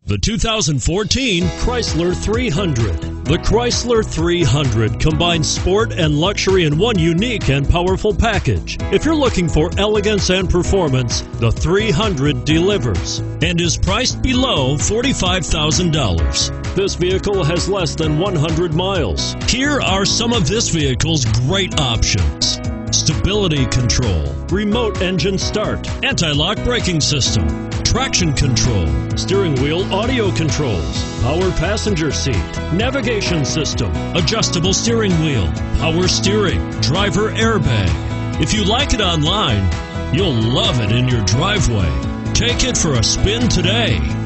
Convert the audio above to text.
The 2014 Chrysler 300. The Chrysler 300 combines sport and luxury in one unique and powerful package. If you're looking for elegance and performance, the 300 delivers and is priced below $45,000. This vehicle has less than 100 miles. Here are some of this vehicle's great options: stability control, remote engine start, anti-lock braking system, traction control, steering wheel audio controls, power passenger seat, navigation system, adjustable steering wheel, power steering, driver airbag. If you like it online, you'll love it in your driveway. Take it for a spin today.